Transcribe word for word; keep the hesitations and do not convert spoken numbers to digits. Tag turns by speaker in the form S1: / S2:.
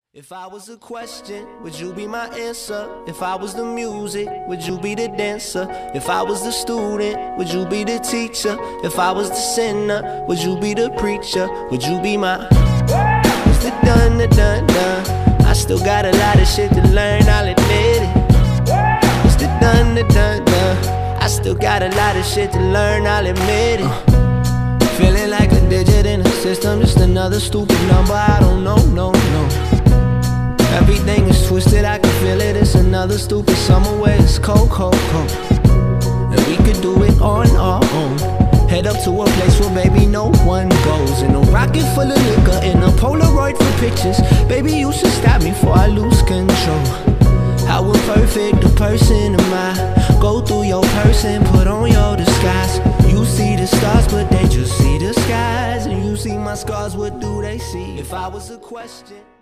S1: If I was a question, would you be my answer? If I was the music, would you be the dancer? If I was the student, would you be the teacher? If I was the sinner, would you be the preacher? Would you be my What's the done, the done, done? I still got a lot of shit to learn, I'll admit it. What's the done, the done, done? I still got a lot of shit to learn, I'll admit it. uh, Feeling like a digit in a system, just another stupid number, I don't know, no, no. Everything is twisted, I can feel it. It's another stupid summer where it's cold, cold, cold. And we could do it on our own. Head up to a place where baby no one goes. In a rocket full of liquor, in a Polaroid for pictures. Baby, you should stop me before I lose control. How imperfect a person am I? Go through your person, put on your disguise. You see the stars, but they just see the skies. And you see my scars, what do they see? If I was a question